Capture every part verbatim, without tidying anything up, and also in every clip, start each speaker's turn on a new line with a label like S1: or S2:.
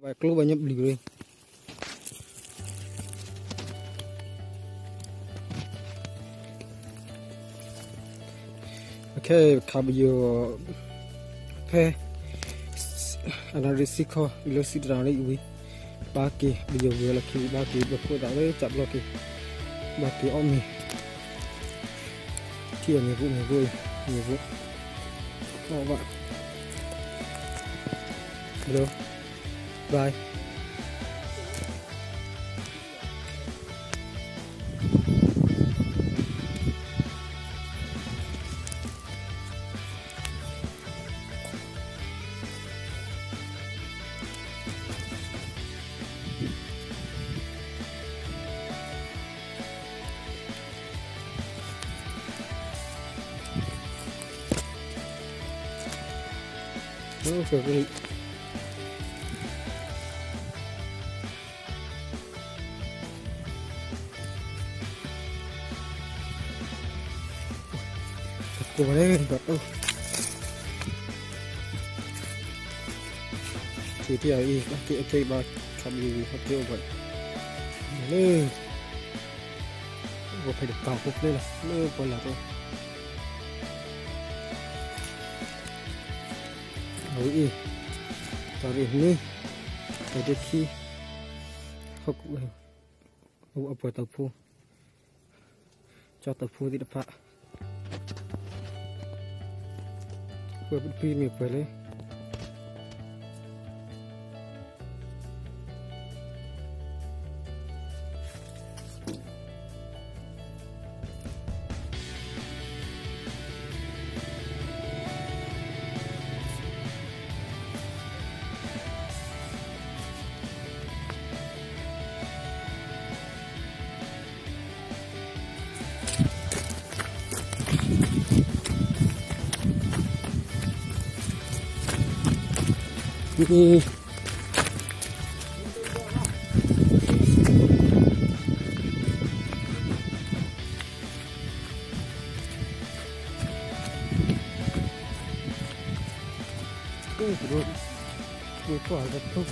S1: Vài club banyak beli gue. Okay, kabio. Okay. Analysis ko ilosi drani ui. Baki bio gue lagi baki berku tak le cap lagi. Baki omi. Kia ni bu ni gue ni bu. Oh pak. Hello. Bye. Oh, sorry. Cô đấy gặp đâu thì thì ấy các chị chơi ba làm gì học tiêu vậy lên phải được vào phục đây là lên còn là thôi ấy tao đi đi tao đi khi học học ở tập phu cho tập phu đi đập gue berpikir boleh ini tuh bro itu ada tuh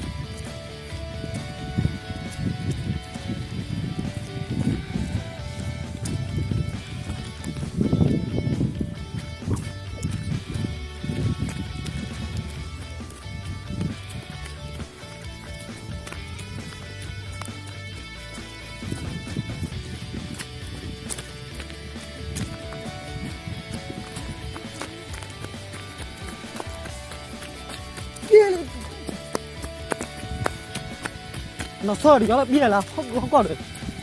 S1: nó sơ thì nó là bia là không không còn được.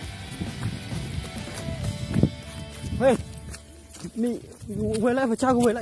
S1: Hey, mì về lại phải trao về lại.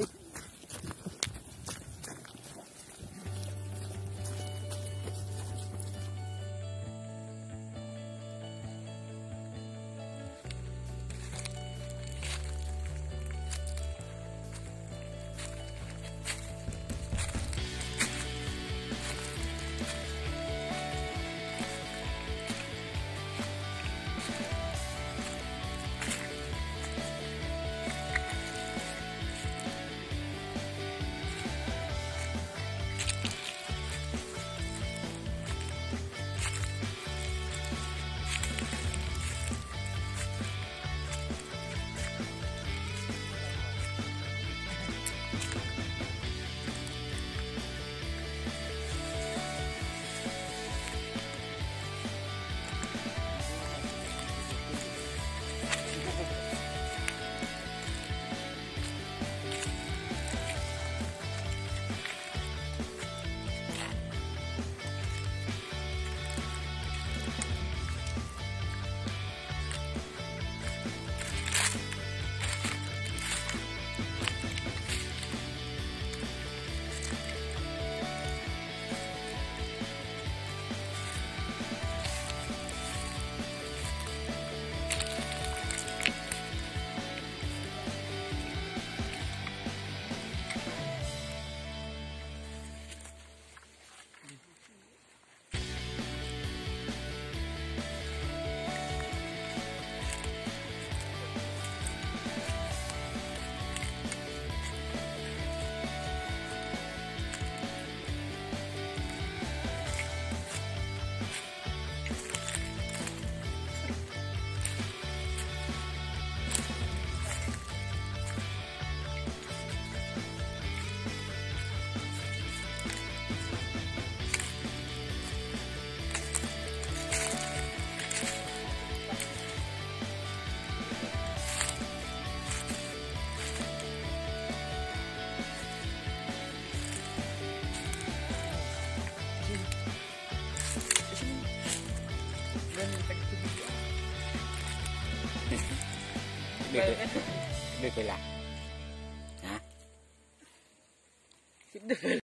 S2: Được rồi. Được rồi là. Hả? Được rồi.